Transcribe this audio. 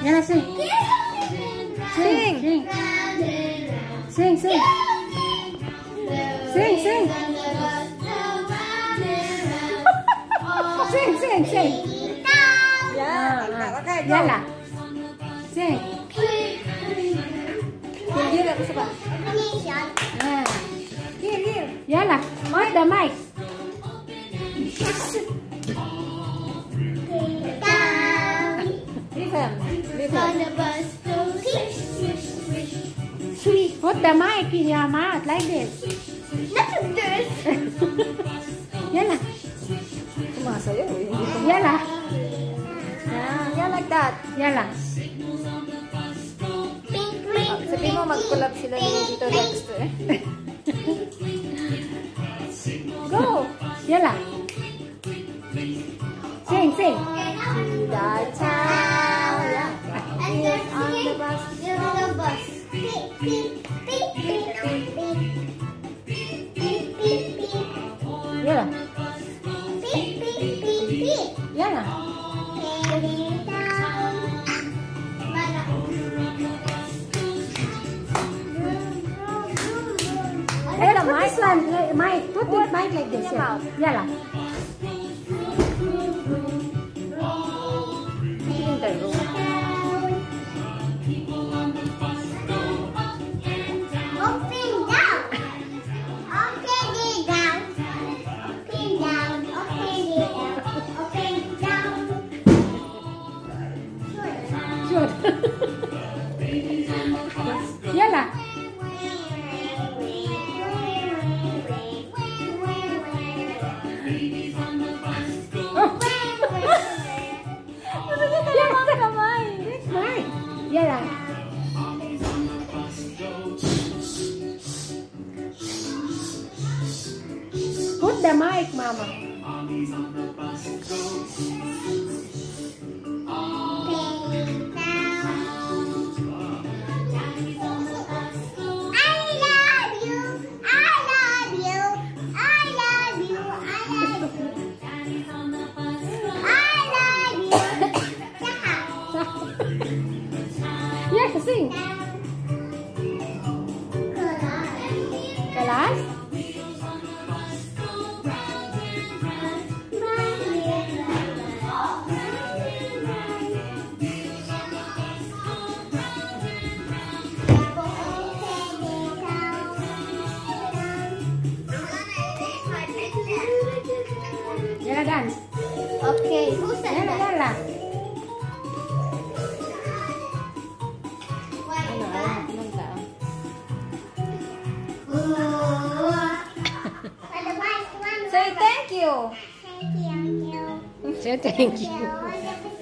Yala, sing. Sing. Sing. Sing. Sing. Sing. Sing. Sing. Yala. Sing. Here aku suka. Here. Yala. Hold the mic. Put the mic in your mouth like this. Yala. Masa ya? Yala. Yeah, like that. Yala. Sabihin mo mag-collab sila ni Tito Dexter. Go. Yala. Sing. That town. Yeah. On the bus. Yala. Yala. Hey, the mic one. Mic. Put the mic like this. Yala. Yala. Yala. Put the mic, Mama. Yes, sing. Kelas? Yala dance. Okay, who said that? Yala. Say thank you. Say thank you.